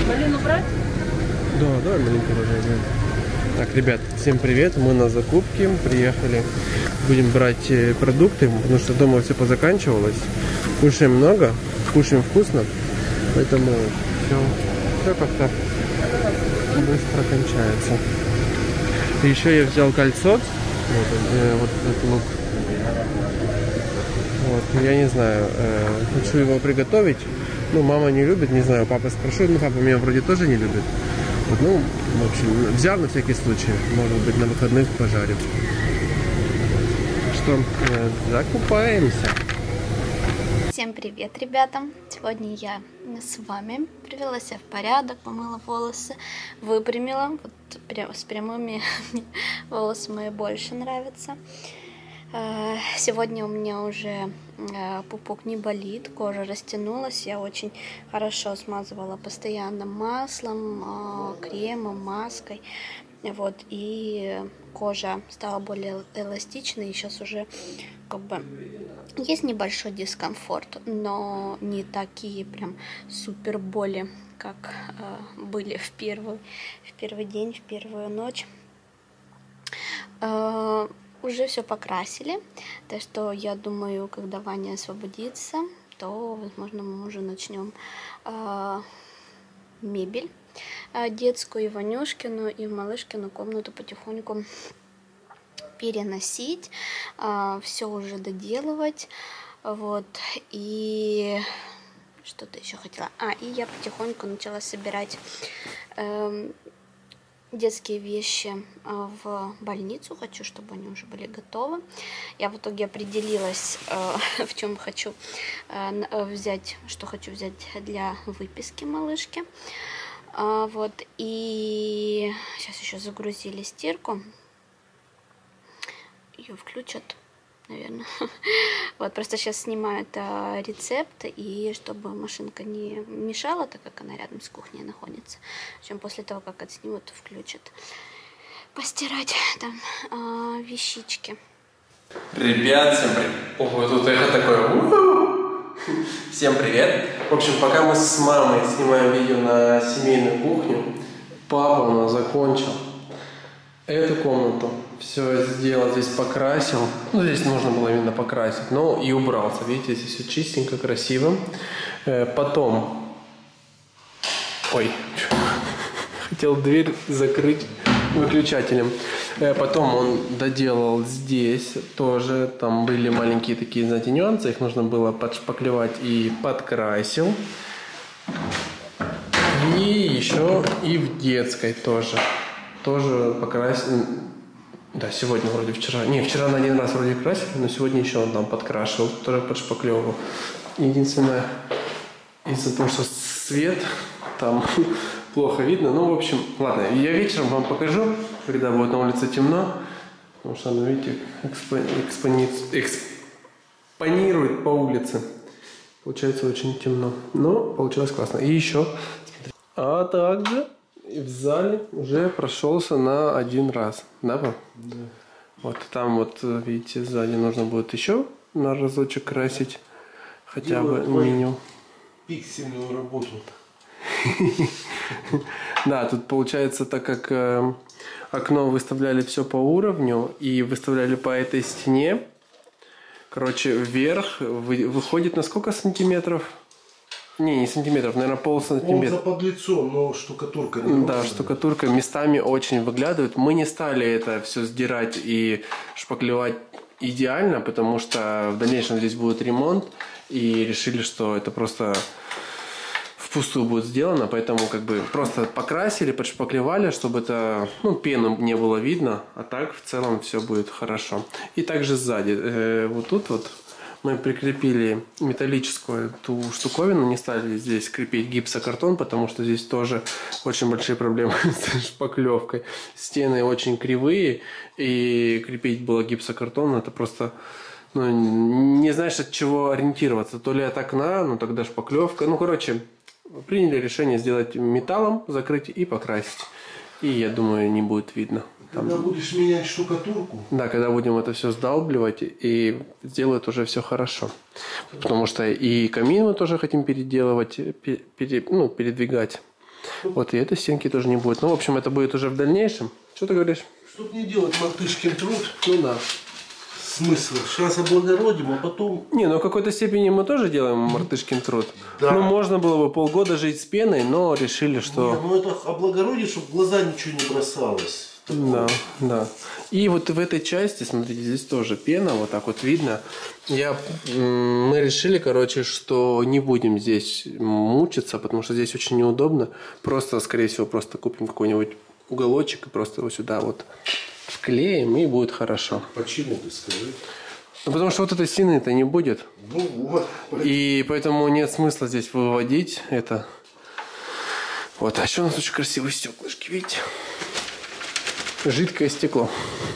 Малину брать? Да, давай маленько возьмем. Так, ребят, всем привет. Мы на закупке приехали. Будем брать продукты, потому что дома все позаканчивалось. Кушаем много, кушаем вкусно. Поэтому все как-то быстро кончается. И еще я взял кольцо. Вот этот лук. Вот, я не знаю, хочу его приготовить. Ну, мама не любит, не знаю, папа спрошу, но папа меня вроде тоже не любит. Вот, ну, в общем, взял на всякий случай, может быть, на выходных пожарим. Что, закупаемся. Всем привет, ребята! Сегодня я с вами привела себя в порядок, помыла волосы, выпрямила. Вот с прямыми волосы мои больше нравятся. Сегодня у меня уже пупок не болит, кожа растянулась. Я очень хорошо смазывала постоянно маслом, кремом, маской. Вот, и кожа стала более эластичной. И сейчас уже как бы есть небольшой дискомфорт, но не такие прям супер боли, как были в первый день, в первую ночь. Уже все покрасили, так что я думаю, когда Ваня освободится, то, возможно, мы уже начнем мебель детскую, и Ванюшкину, и в малышкину комнату потихоньку переносить, все уже доделывать, вот, и что-то еще хотела, и я потихоньку начала собирать детские вещи в больницу. Хочу, чтобы они уже были готовы. Я в итоге определилась, в чем хочу взять, что хочу взять для выписки малышки. Вот, и сейчас еще загрузили стирку. Ее включат, наверное. Вот, просто сейчас снимают рецепт, и чтобы машинка не мешала, так как она рядом с кухней находится. Причем после того, как отснимут, включат. Постирать там вещички. Ребят, всем привет. Ого, тут эхо такое. Всем привет. В общем, пока мы с мамой снимаем видео на семейную кухню, папа у нас закончил эту комнату. Все сделал, здесь покрасил. Ну, здесь нужно было именно покрасить. Но и убрался. Видите, здесь все чистенько, красиво. Потом... Ой. Хотел дверь закрыть выключателем. Потом он доделал здесь тоже. Там были маленькие такие, знаете, нюансы. Их нужно было подшпаклевать и подкрасил. И еще и в детской тоже. Тоже покрасил. Да, сегодня вроде вчера. Не, вчера на один раз вроде красили, но сегодня еще он там подкрашивал, тоже подшпаклевывал. Единственное, из-за того, что свет там плохо видно. Ну, в общем, ладно, я вечером вам покажу, когда будет на улице темно. Потому что оно, видите, экспонирует по улице. Получается очень темно. Но получилось классно. И еще, а также... И в зале уже прошелся на один раз, да, пап? Да. Вот там вот, видите, сзади нужно будет еще на разочек красить, хотя бы меню. Пиксельную работу. Да, тут получается, так как окно выставляли все по уровню и выставляли по этой стене, короче, вверх выходит на сколько сантиметров? Не сантиметров, наверное, полсантиметра. Он под лицом, но штукатурка не Да, ровная. Штукатурка местами очень выглядывает. Мы не стали это все сдирать и шпаклевать идеально, потому что в дальнейшем здесь будет ремонт. И решили, что это просто впустую будет сделано. Поэтому как бы просто покрасили, подшпаклевали, чтобы это, пену не было видно. А так в целом все будет хорошо. И также сзади. Вот тут вот мы прикрепили металлическую ту штуковину, не стали здесь крепить гипсокартон, потому что здесь тоже очень большие проблемы с шпаклевкой. Стены очень кривые, и крепить было гипсокартон, это просто, не знаешь, от чего ориентироваться. То ли от окна, тогда шпаклевка. Короче, приняли решение сделать металлом, закрыть и покрасить. И я думаю, не будет видно. Когда будешь менять штукатурку? Да, когда будем это все сдалбливать, и сделают уже все хорошо. Потому что и камин мы тоже хотим переделывать, передвигать. Вот и этой стенки тоже не будет. Ну, в общем, это будет уже в дальнейшем. Что ты говоришь? Чтоб не делать мартышкин труд, Ну да. смысл. Сейчас облагородим, а потом... Не, ну в какой-то степени мы тоже делаем мартышкин труд. Да. Ну, можно было бы полгода жить с пеной, но решили, Не, что... ну это облагородить, чтобы в глаза ничего не бросалось. Да, да. И вот в этой части, смотрите, здесь тоже пена, вот так вот видно. Мы решили, короче, что не будем здесь мучиться, потому что здесь очень неудобно. Просто, скорее всего, просто купим какой-нибудь уголочек и просто его сюда вот вклеим, и будет хорошо. Почему ты скажи? Ну, потому что вот этой стены-то не будет. Ну вот. И поэтому нет смысла здесь выводить это. Вот, а еще у нас очень красивые стеклышки, видите? Жидкое стекло.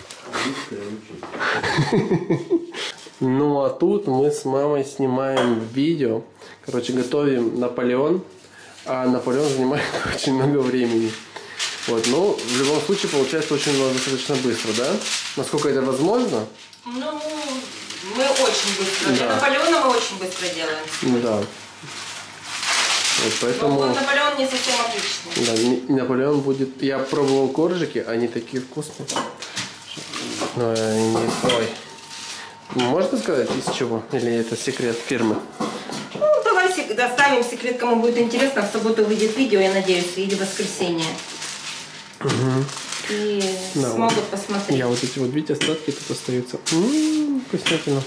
Ну, а тут мы с мамой снимаем видео. Короче, готовим Наполеон. А Наполеон занимает очень много времени. Вот, но в любом случае получается очень достаточно быстро, да? Насколько это возможно? Ну, мы очень быстро. Для Да. Наполеона мы очень быстро делаем. Да. Вот поэтому... Но Наполеон не совсем отличный. Да, Наполеон будет... Я пробовал коржики, они такие вкусные. Но ой. Можно сказать, из чего? Или это секрет фирмы? Ну, давай доставим секрет, кому будет интересно. В субботу выйдет видео, я надеюсь, или в воскресенье. И Да, смогут вот. посмотреть. Я вот эти вот, видите, остатки тут остаются. Вкуснятина.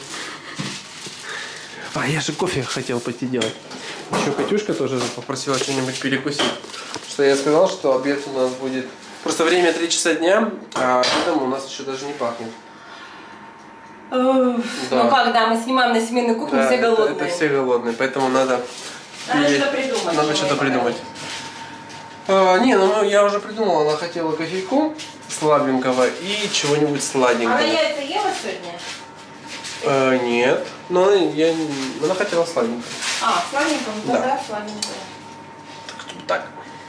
А, я же кофе хотел пойти делать. Еще Катюшка тоже попросила что-нибудь перекусить. Что я сказал, что обед у нас будет... Просто время 3 часа дня, а обедом у нас еще даже не пахнет. Ну как, да, мы снимаем на семейной кухне, Да, все голодные. это все голодные, поэтому надо... Надо что-то придумать. Надо что-то придумать. Не, ну я уже придумала, она хотела кофейку слабенького и чего-нибудь сладенького. Она яйца ела сегодня? Нет, но она хотела сладенького. А, сладенького? Ну Да. да, сладенького. Так.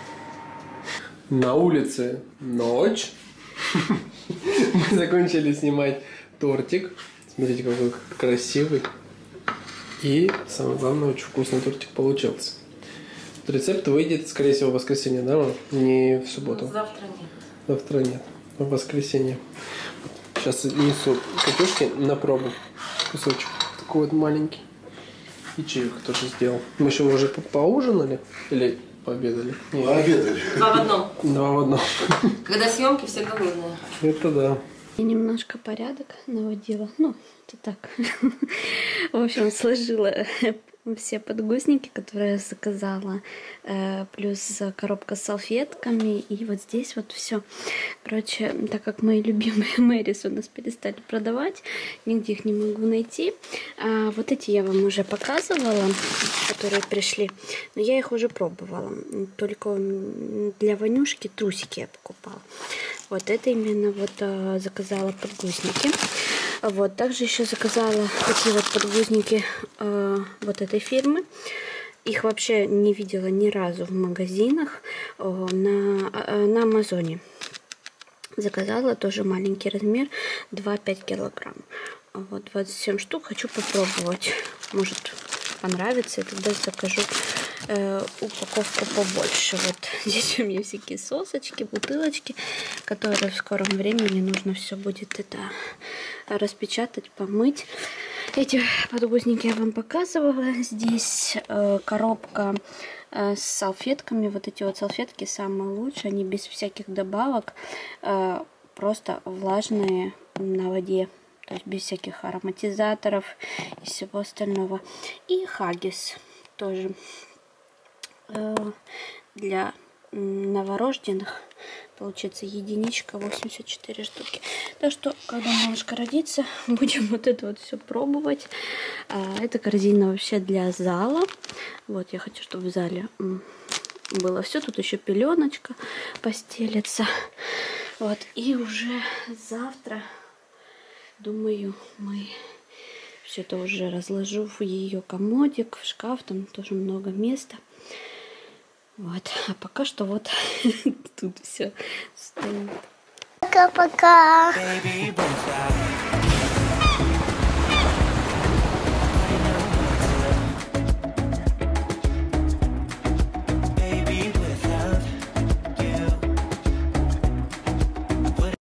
На улице ночь. Мы закончили снимать тортик. Смотрите, какой красивый. И самое главное, очень вкусный тортик получился. Рецепт выйдет, скорее всего, в воскресенье, да, мам? Не в субботу. Завтра нет. Завтра нет. В воскресенье. Сейчас несу Катюшке на пробу кусочек. Такой вот маленький. И чаек тоже сделал. Мы еще уже поужинали? Или пообедали? Нет. Пообедали. 2 в 1. 2 в 1. Когда съемки, все голодные. Это да. Я немножко порядок наводила. Ну, это так. В общем, сложила все подгузники, которые я заказала, плюс коробка с салфетками, и вот здесь вот все. Короче, так как мои любимые Мэрис у нас перестали продавать, нигде их не могу найти. Вот эти я вам уже показывала, которые пришли, но я их уже пробовала. Только для Ванюшки трусики я покупала. Вот это именно вот заказала подгузники. Вот, также еще заказала такие вот подгузники вот этой фирмы. Их вообще не видела ни разу в магазинах, на Амазоне. Заказала тоже маленький размер, 2,5 килограмм. Вот 27 штук, хочу попробовать. Может понравится, и тогда закажу упаковку побольше. Вот здесь у меня всякие сосочки, бутылочки, которые в скором времени нужно все будет это распечатать, помыть. Эти подгузники я вам показывала. Здесь коробка с салфетками. Вот эти вот салфетки самые лучшие, они без всяких добавок, просто влажные на воде. То есть без всяких ароматизаторов и всего остального. И Huggies тоже для новорожденных. Получится единичка, 84 штуки. Так что, когда малышка родится, будем вот это вот все пробовать. Эта корзина вообще для зала. Вот, я хочу, чтобы в зале было все. Тут еще пеленочка постелится. Вот, и уже завтра, думаю, мы все это уже разложу в ее комодик, в шкаф, там тоже много места. Вот, а пока что вот тут все стоит. Пока-пока. Baby,